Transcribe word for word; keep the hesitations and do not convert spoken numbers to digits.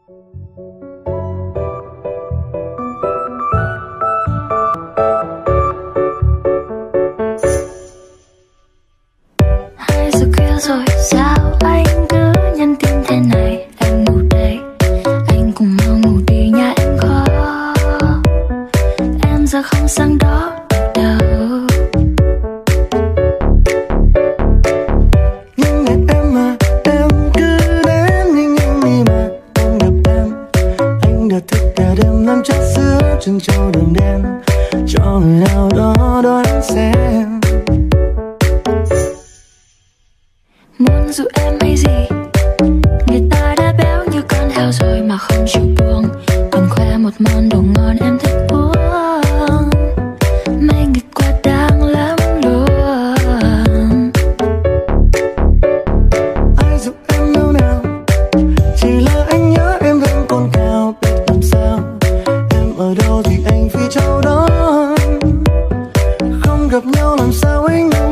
Hai giờ khuya rồi sao anh cứ nhắn tin thế này? Anh ngủ đây, anh cùng mau ngủ đi nha em khó. Em giờ không sang đó được đâu. Nhưng ngày em mà em cứ đến nhưng em đi mà không gặp em. Anh đã thức cả đêm nằm chát giữa chân châu đường đen cho người nào đó đoán xem. Muốn dụ em hay gì? Người ta đã béo như con heo rồi mà không chịu buông, còn khoe một món đồ ngon em thích uống. Mấy ngày qua đáng lắm luôn. Ai dụ em đâu nào, chỉ là anh nhớ em vẫn còn cao. Biết làm sao em ở đâu thì anh phi châu đó. Không gặp nhau làm sao anh